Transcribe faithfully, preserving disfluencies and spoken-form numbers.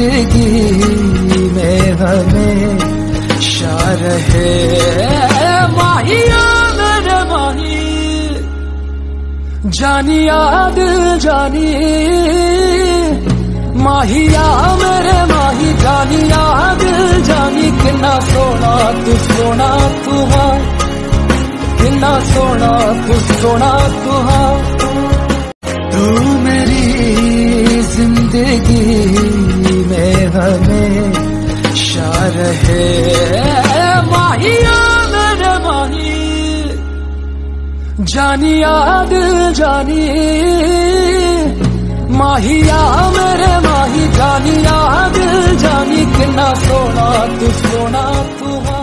जिंदगी में हमेशा रहे। माहिया मेरे माही जानिया दिल जानी, माहिया मेरे माही जानिया दिल जानी। किन्ना सोना तू सोना तू है, किन्ना सोना तू सोना तू है। तू मेरी जिंदगी में हमेशा रहे। माहिया मेरे माही जानिया दिल जानी, माहिया मेरे माही जानिया दिल जानी। किन्ना सोना तू सोना तू है।